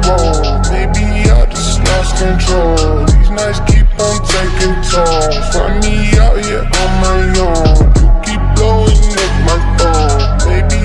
roll. Maybe I just lost control. These nights keep on taking tolls. Find me out here on my own.